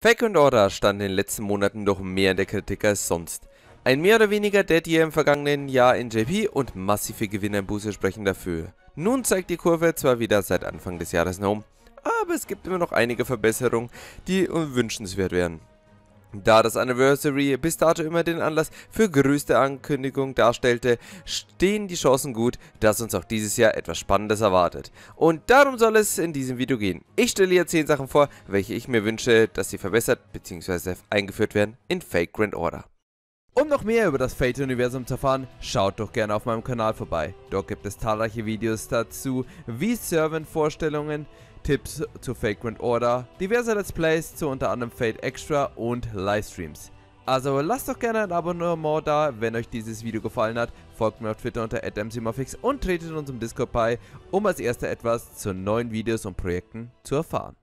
Fake and Order stand in den letzten Monaten doch mehr in der Kritik als sonst. Ein mehr oder weniger Dead Year im vergangenen Jahr in JP und massive Gewinnerbuße sprechen dafür. Nun zeigt die Kurve zwar wieder seit Anfang des Jahres nach oben, aber es gibt immer noch einige Verbesserungen, die wünschenswert wären. Da das Anniversary bis dato immer den Anlass für größte Ankündigung darstellte, stehen die Chancen gut, dass uns auch dieses Jahr etwas Spannendes erwartet. Und darum soll es in diesem Video gehen. Ich stelle hier 10 Sachen vor, welche ich mir wünsche, dass sie verbessert bzw. eingeführt werden in Fake Grand Order. Um noch mehr über das Fate-Universum zu erfahren, schaut doch gerne auf meinem Kanal vorbei. Dort gibt es zahlreiche Videos dazu, wie Servant-Vorstellungen, Tipps zu Fake Grand Order, diverse Let's Plays zu unter anderem Fate Extra und Livestreams. Also lasst doch gerne ein Abonnement da, wenn euch dieses Video gefallen hat, folgt mir auf Twitter unter @mcmuffix und tretet in unserem Discord bei, um als erster etwas zu neuen Videos und Projekten zu erfahren.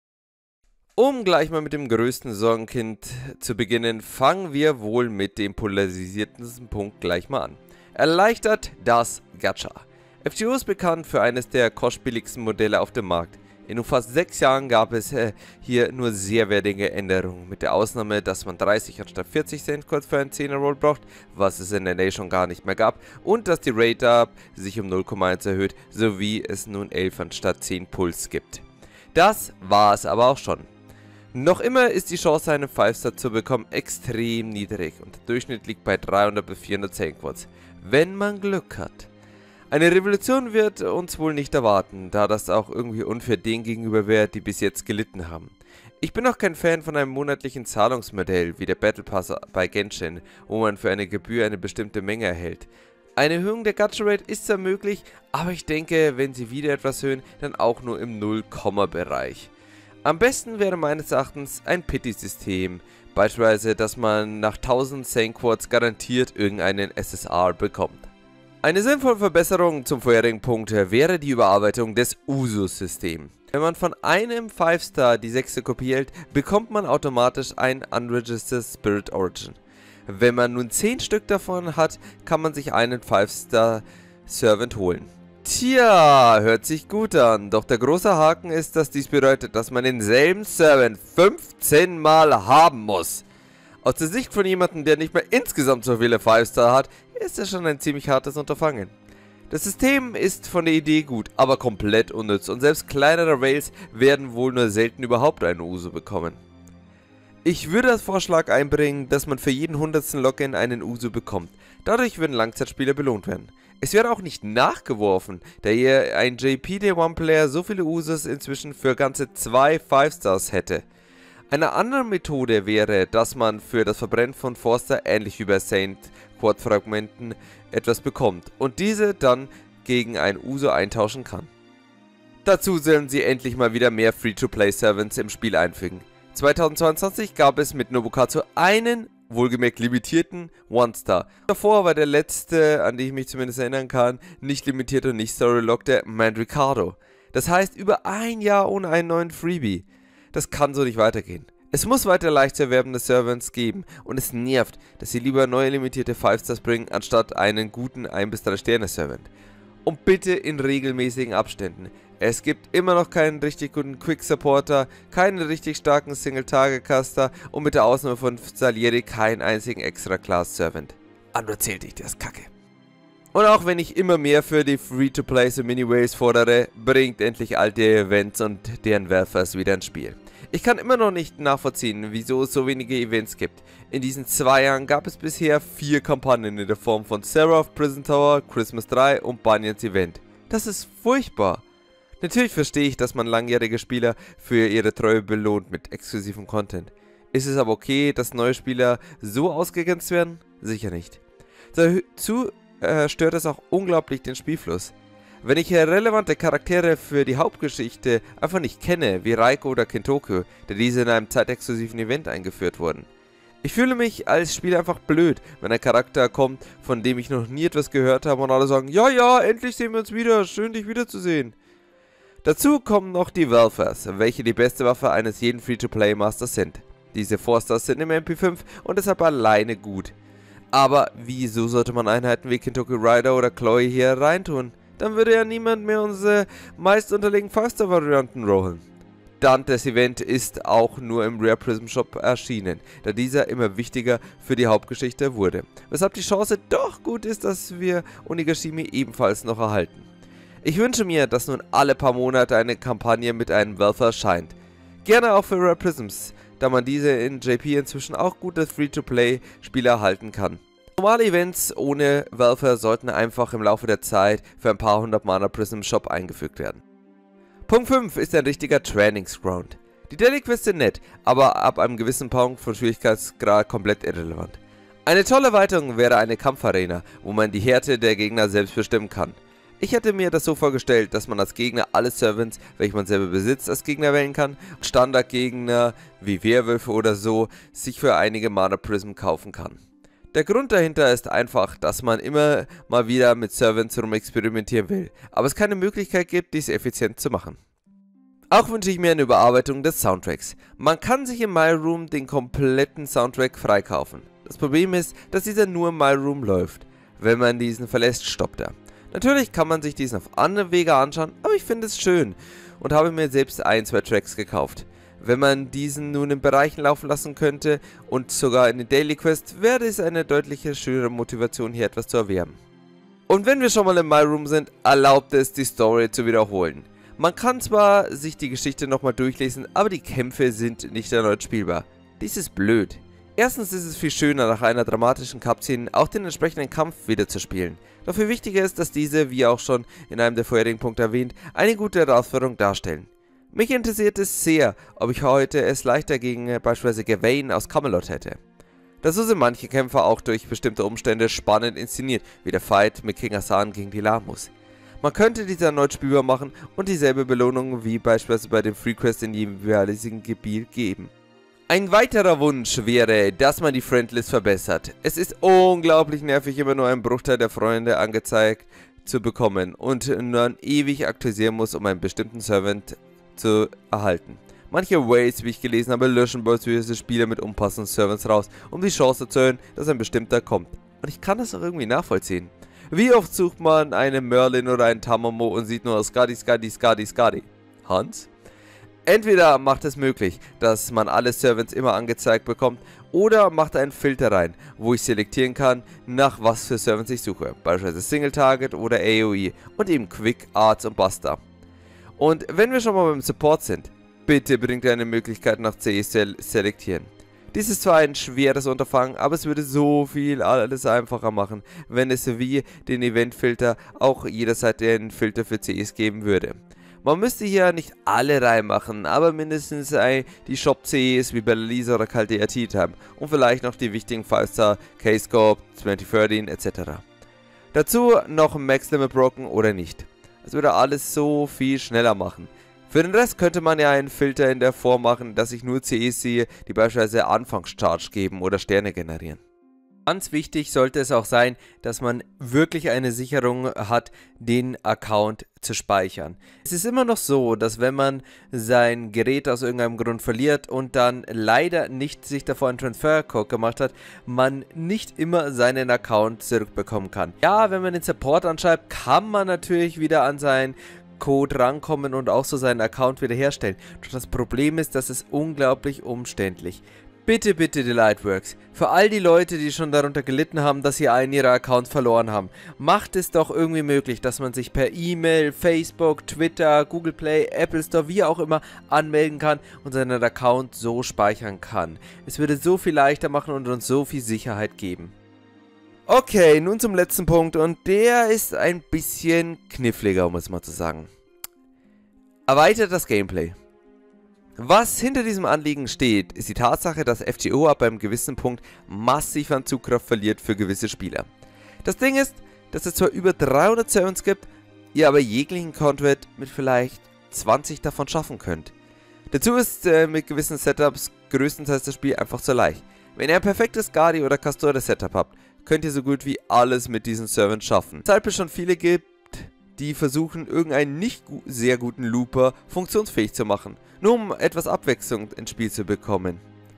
Um gleich mal mit dem größten Sorgenkind zu beginnen, fangen wir wohl mit dem polarisiertesten Punkt gleich mal an. Erleichtert das Gacha. FGO ist bekannt für eines der kostspieligsten Modelle auf dem Markt. In nur fast 6 Jahren gab es hier nur sehr wertige Änderungen, mit der Ausnahme, dass man 30 anstatt 40 Cent kurz für einen 10er Roll braucht, was es in NA schon gar nicht mehr gab, und dass die Rate-Up sich um 0,1 erhöht, sowie es nun 11 anstatt 10 Puls gibt. Das war es aber auch schon. Noch immer ist die Chance, einen 5-Star zu bekommen, extrem niedrig und der Durchschnitt liegt bei 300 bis 410 Quads, wenn man Glück hat. Eine Revolution wird uns wohl nicht erwarten, da das auch irgendwie unfair denen gegenüber wäre, die bis jetzt gelitten haben. Ich bin auch kein Fan von einem monatlichen Zahlungsmodell wie der Battle Pass bei Genshin, wo man für eine Gebühr eine bestimmte Menge erhält. Eine Erhöhung der Gacha Rate ist zwar möglich, aber ich denke, wenn sie wieder etwas erhöhen, dann auch nur im 0-Bereich. Am besten wäre meines Erachtens ein Pity-System, beispielsweise, dass man nach 1000 Sane Quads garantiert irgendeinen SSR bekommt. Eine sinnvolle Verbesserung zum vorherigen Punkt wäre die Überarbeitung des Usus-Systems. Wenn man von einem 5-Star die 6. Kopie hält, bekommt man automatisch ein Unregistered Spirit Origin. Wenn man nun 10 Stück davon hat, kann man sich einen 5-Star Servant holen. Tja, hört sich gut an, doch der große Haken ist, dass dies bedeutet, dass man denselben Servant 15 Mal haben muss. Aus der Sicht von jemandem, der nicht mehr insgesamt so viele 5-Star hat, ist es schon ein ziemlich hartes Unterfangen. Das System ist von der Idee gut, aber komplett unnütz und selbst kleinere Rails werden wohl nur selten überhaupt eine Uso bekommen. Ich würde als Vorschlag einbringen, dass man für jeden 100. Login einen Uso bekommt. Dadurch würden Langzeitspieler belohnt werden. Es wäre auch nicht nachgeworfen, da hier ein JP Day One Player so viele Usos inzwischen für ganze 2 5-Stars hätte. Eine andere Methode wäre, dass man für das Verbrennen von Forster ähnlich wie bei Saint Quad Fragmenten etwas bekommt und diese dann gegen ein Uso eintauschen kann. Dazu sollen sie endlich mal wieder mehr Free-to-Play-Servants im Spiel einfügen. 2022 gab es mit Nobukatsu einen, wohlgemerkt limitierten One-Star. Davor war der letzte, an den ich mich zumindest erinnern kann, nicht limitiert und nicht Story-Locked, der Mandricardo. Das heißt, über ein Jahr ohne einen neuen Freebie. Das kann so nicht weitergehen. Es muss weiter leicht zu erwerbende Servants geben und es nervt, dass sie lieber neue limitierte 5-Stars bringen, anstatt einen guten 1-3 Sterne Servant. Und bitte in regelmäßigen Abständen. Es gibt immer noch keinen richtig guten Quick-Supporter, keinen richtig starken Single-Target-Caster und mit der Ausnahme von Salieri keinen einzigen Extra-Class-Servant. Nur zählt nicht, das ist Kacke. Und auch wenn ich immer mehr für die Free-to-Play und Mini-Waves fordere, bringt endlich alte Events und deren Werfers wieder ins Spiel. Ich kann immer noch nicht nachvollziehen, wieso es so wenige Events gibt. In diesen 2 Jahren gab es bisher 4 Kampagnen in der Form von Seraph, Prison Tower, Christmas 3 und Banyans Event. Das ist furchtbar. Natürlich verstehe ich, dass man langjährige Spieler für ihre Treue belohnt mit exklusivem Content. Ist es aber okay, dass neue Spieler so ausgegrenzt werden? Sicher nicht. Dazu stört es auch unglaublich den Spielfluss. Wenn ich relevante Charaktere für die Hauptgeschichte einfach nicht kenne, wie Raiko oder Kintoku, da diese in einem zeitexklusiven Event eingeführt wurden. Ich fühle mich als Spieler einfach blöd, wenn ein Charakter kommt, von dem ich noch nie etwas gehört habe und alle sagen, ja, endlich sehen wir uns wieder, schön dich wiederzusehen. Dazu kommen noch die Welfers, welche die beste Waffe eines jeden Free-to-Play-Masters sind. Diese 4-Stars sind im MP5 und deshalb alleine gut. Aber wieso sollte man Einheiten wie Kintoku Rider oder Chloe hier reintun? Dann würde ja niemand mehr unsere meist unterlegenen 5-Star-Varianten rollen. verdammtes Event ist auch nur im Rare Prism Shop erschienen, da dieser immer wichtiger für die Hauptgeschichte wurde, weshalb die Chance doch gut ist, dass wir Onigashimi ebenfalls noch erhalten. Ich wünsche mir, dass nun alle paar Monate eine Kampagne mit einem Welfare erscheint. Gerne auch für Rare Prisms, da man diese in JP inzwischen auch gute Free-to-Play-Spiele erhalten kann. Normale Events ohne Welfare sollten einfach im Laufe der Zeit für ein paar hundert Mana Prism im Shop eingefügt werden. Punkt 5 ist ein richtiger Trainingsground. Die Daily Quests sind nett, aber ab einem gewissen Punkt von Schwierigkeitsgrad komplett irrelevant. Eine tolle Erweiterung wäre eine Kampfarena, wo man die Härte der Gegner selbst bestimmen kann. Ich hätte mir das so vorgestellt, dass man als Gegner alle Servants, welche man selber besitzt, als Gegner wählen kann und Standardgegner wie Werwölfe oder so sich für einige Mana Prism kaufen kann. Der Grund dahinter ist einfach, dass man immer mal wieder mit Servants rumexperimentieren will, aber es keine Möglichkeit gibt, dies effizient zu machen. Auch wünsche ich mir eine Überarbeitung des Soundtracks. Man kann sich in My Room den kompletten Soundtrack freikaufen. Das Problem ist, dass dieser nur in My Room läuft. Wenn man diesen verlässt, stoppt er. Natürlich kann man sich diesen auf andere Wege anschauen, aber ich finde es schön und habe mir selbst ein, zwei Tracks gekauft. Wenn man diesen nun in Bereichen laufen lassen könnte und sogar in den Daily Quest, wäre es eine deutliche schönere Motivation, hier etwas zu erwerben. Und wenn wir schon mal in My Room sind, erlaubt es, die Story zu wiederholen. Man kann zwar sich die Geschichte nochmal durchlesen, aber die Kämpfe sind nicht erneut spielbar. Dies ist blöd. Erstens ist es viel schöner, nach einer dramatischen Cutscene auch den entsprechenden Kampf wieder zu spielen. Doch viel wichtiger ist, dass diese, wie auch schon in einem der vorherigen Punkte erwähnt, eine gute Herausforderung darstellen. Mich interessiert es sehr, ob ich heute es leichter gegen beispielsweise Gawain aus Camelot hätte. Dazu sind manche Kämpfer auch durch bestimmte Umstände spannend inszeniert, wie der Fight mit King Hassan gegen die Lamus. Man könnte diese erneut spielbar machen und dieselbe Belohnung wie beispielsweise bei den Free Quests in jedem jeweiligen Gebiet geben. Ein weiterer Wunsch wäre, dass man die Friendlist verbessert. Es ist unglaublich nervig, immer nur einen Bruchteil der Freunde angezeigt zu bekommen und dann ewig aktualisieren muss, um einen bestimmten Servant zu erhalten. Manche Ways, wie ich gelesen habe, löschen beispielsweise Spieler mit unpassenden Servants raus, um die Chance zu erhöhen, dass ein bestimmter kommt. Und ich kann das auch irgendwie nachvollziehen. Wie oft sucht man einen Merlin oder einen Tamamo und sieht nur Skadi, Skadi, Skadi, Skadi? Hans? Entweder macht es möglich, dass man alle Servants immer angezeigt bekommt, oder macht einen Filter rein, wo ich selektieren kann, nach was für Servants ich suche, beispielsweise Single Target oder AOE und eben Quick, Arts und Buster. Und wenn wir schon mal beim Support sind, bitte bringt eine Möglichkeit nach CE selektieren. Dies ist zwar ein schweres Unterfangen, aber es würde so viel alles einfacher machen, wenn es wie den Event-Filter auch jederzeit den Filter für CEs geben würde. Man müsste hier nicht alle reinmachen, aber mindestens die Shop-CEs wie Bellelisa oder Caldea Tea Time und vielleicht noch die wichtigen 5-Star, K-Scope, 2013 etc. Dazu noch Max Limit Broken oder nicht. Das würde alles so viel schneller machen. Für den Rest könnte man ja einen Filter in der Form machen, dass ich nur CEs sehe, die beispielsweise Anfangscharge geben oder Sterne generieren. Ganz wichtig sollte es auch sein, dass man wirklich eine Sicherung hat, den Account zu speichern. Es ist immer noch so, dass wenn man sein Gerät aus irgendeinem Grund verliert und dann leider nicht sich davor einen Transfercode gemacht hat, man nicht immer seinen Account zurückbekommen kann. Ja, wenn man den Support anschreibt, kann man natürlich wieder an seinen Code rankommen und auch so seinen Account wiederherstellen. Doch das Problem ist, dass es unglaublich umständlich. Bitte, bitte Delightworks, für all die Leute, die schon darunter gelitten haben, dass sie einen ihrer Accounts verloren haben, macht es doch irgendwie möglich, dass man sich per E-Mail, Facebook, Twitter, Google Play, Apple Store, wie auch immer, anmelden kann und seinen Account so speichern kann. Es würde so viel leichter machen und uns so viel Sicherheit geben. Okay, nun zum letzten Punkt und der ist ein bisschen kniffliger, um es mal zu sagen. Erweitert das Gameplay. Was hinter diesem Anliegen steht, ist die Tatsache, dass FGO ab einem gewissen Punkt massiv an Zugkraft verliert für gewisse Spieler. Das Ding ist, dass es zwar über 300 Servants gibt, ihr aber jeglichen Content mit vielleicht 20 davon schaffen könnt. Dazu ist mit gewissen Setups größtenteils das Spiel einfach zu leicht. Wenn ihr ein perfektes Guardi- oder Castore-Setup habt, könnt ihr so gut wie alles mit diesen Servants schaffen. Weshalb es schon viele gibt, die versuchen, irgendeinen nicht sehr guten Looper funktionsfähig zu machen, nur um etwas Abwechslung ins Spiel zu bekommen.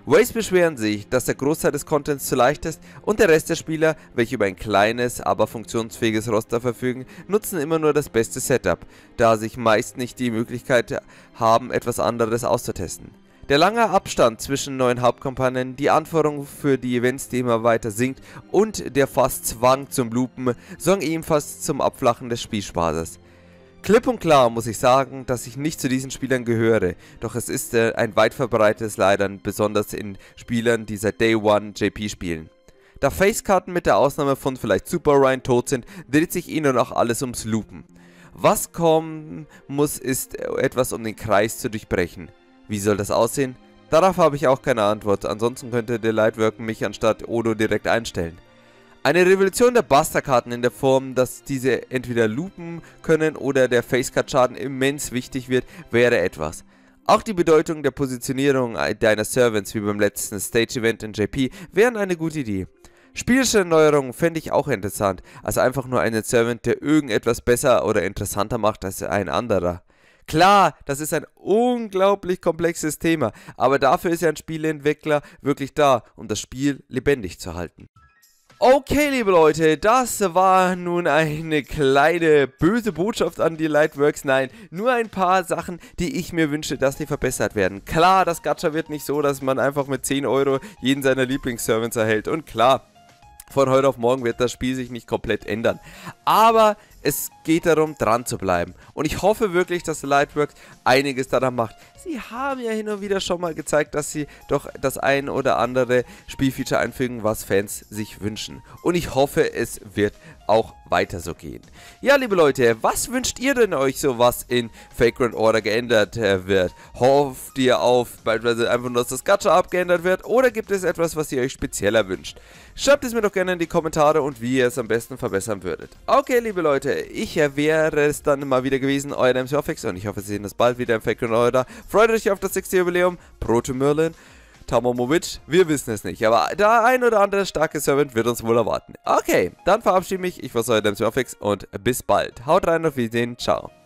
Waze beschweren sich, dass der Großteil des Contents zu leicht ist und der Rest der Spieler, welche über ein kleines, aber funktionsfähiges Roster verfügen, nutzen immer nur das beste Setup, da sich meist nicht die Möglichkeit haben, etwas anderes auszutesten. Der lange Abstand zwischen neuen Hauptkampagnen, die Anforderungen für die Events, die immer weiter sinkt und der fast Zwang zum Loopen sorgen ebenfalls zum Abflachen des Spielspaßes. Klipp und klar muss ich sagen, dass ich nicht zu diesen Spielern gehöre, doch es ist ein weit verbreitetes Leiden, besonders in Spielern, die seit Day One JP spielen. Da Facekarten mit der Ausnahme von vielleicht Super Ryan tot sind, dreht sich ihnen auch alles ums Loopen. Was kommen muss, ist etwas, um den Kreis zu durchbrechen. Wie soll das aussehen? Darauf habe ich auch keine Antwort, ansonsten könnte der Lightwork mich anstatt Odo direkt einstellen. Eine Revolution der Buster-Karten in der Form, dass diese entweder loopen können oder der Facecard-Schaden immens wichtig wird, wäre etwas. Auch die Bedeutung der Positionierung deiner Servants wie beim letzten Stage-Event in JP wären eine gute Idee. Spielische Erneuerungen fände ich auch interessant, also einfach nur einen Servant, der irgendetwas besser oder interessanter macht als ein anderer. Klar, das ist ein unglaublich komplexes Thema, aber dafür ist ja ein Spieleentwickler wirklich da, um das Spiel lebendig zu halten. Okay, liebe Leute, das war nun eine kleine böse Botschaft an die Lightworks. Nein, nur ein paar Sachen, die ich mir wünsche, dass die verbessert werden. Klar, das Gacha wird nicht so, dass man einfach mit 10 € jeden seiner Lieblingsservants erhält. Und klar, von heute auf morgen wird das Spiel sich nicht komplett ändern. Aber es geht darum, dran zu bleiben. Und ich hoffe wirklich, dass Lightworks einiges daran macht. Sie haben ja hin und wieder schon mal gezeigt, dass sie doch das ein oder andere Spielfeature einfügen, was Fans sich wünschen. Und ich hoffe, es wird auch weiter so gehen. Ja, liebe Leute, was wünscht ihr denn euch so, was in Vagrant Order geändert wird? Hofft ihr auf beispielsweise einfach nur, dass das Gacha abgeändert wird? Oder gibt es etwas, was ihr euch spezieller wünscht? Schreibt es mir doch gerne in die Kommentare und wie ihr es am besten verbessern würdet. Okay, liebe Leute, ich wäre es dann mal wieder gewesen, euer MCOfix, und ich hoffe, Sie sehen das bald wieder im Vagrant Order. Freut euch auf das 6. Jubiläum, Proto Merlin, Tamomovic, wir wissen es nicht, aber der ein oder andere starke Servant wird uns wohl erwarten. Okay, dann verabschiede ich mich, ich war euer MCOfix und bis bald. Haut rein, auf Wiedersehen, ciao.